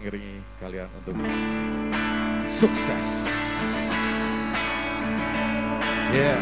mengiringi kalian untuk sukses. Yeah.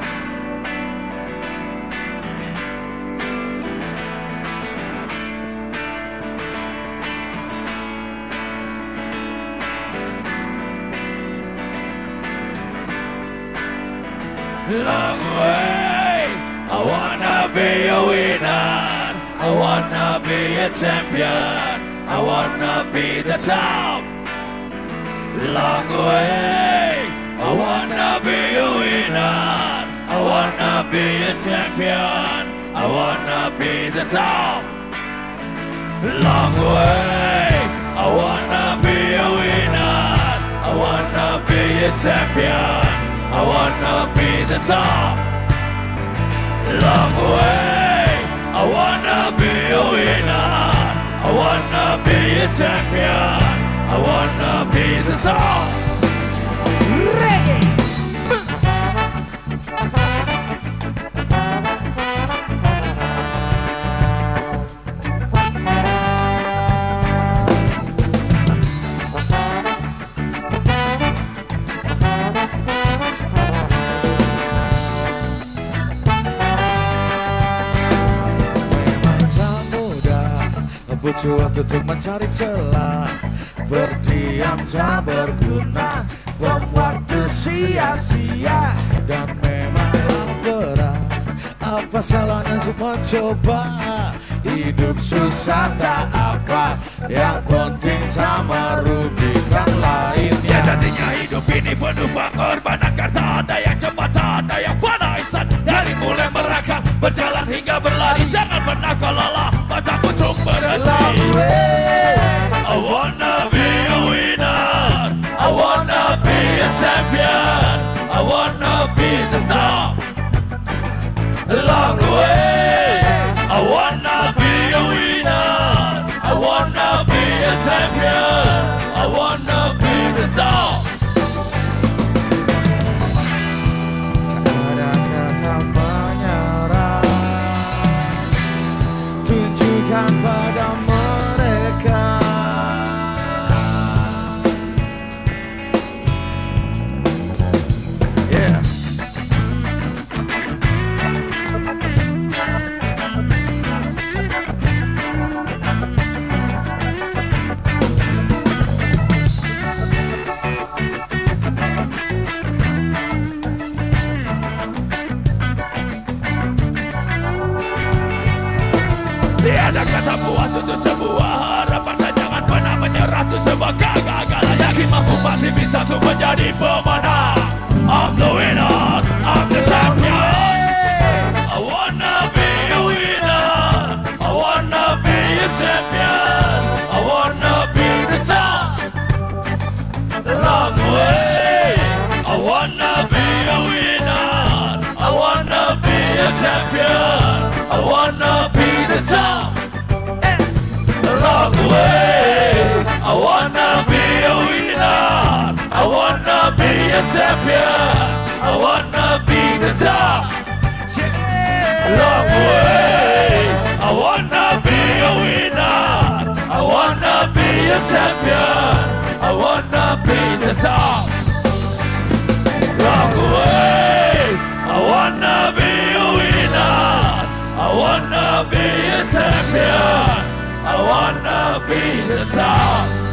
Long way, I wanna be a winner, I wanna be a champion, I wanna be the top. Long way, I wanna be a winner, I wanna be a champion, I wanna be the top. Long way, I wanna be a winner, I wanna be a champion, I wanna be the top. Long way, I wanna be a winner, I wanna be a champion, I wanna be the top. Reggae. Butuh waktu untuk mencari celah, berdiam tak berguna, bom waktu sia-sia. Dan memang berat, apa salahnya untuk mencoba? Hidup susah tak apa, yang penting tak merugikan lainnya. Sejatinya hidup ini penuh pengorbanan, karena ada yang cepat, ada yang fana insan. Dari mulai merangkak, berjalan hingga berlari, jangan pernah kau lelah, pantang untuk berhenti. I wanna be a winner, I wanna be a champion, I wanna be the top. Along the way, I wanna be a winner, I wanna be a champion, I wanna be the top. Tak ada kata menyerah, tunjukkan pada mereka. Yeah. Tiada kata puas untuk sebuah harapan, dan jangan pernah menyerah untuk sebuah kegagalan. Yakin mampu pasti bisa untuk menjadi pemenang. I'm the winner, I'm the champion. I wanna be a winner, I wanna be a champion, I wanna be the top. Long way, I wanna be a winner, I wanna be a champion, I wanna be the top. Long way, I wanna be a winner, I wanna be a champion, I wanna be the top. Long way, I wanna be a winner, I wanna be a champion, I wanna be the top. Long way, I wanna be a winner, I wanna be a champion, I wanna be the top.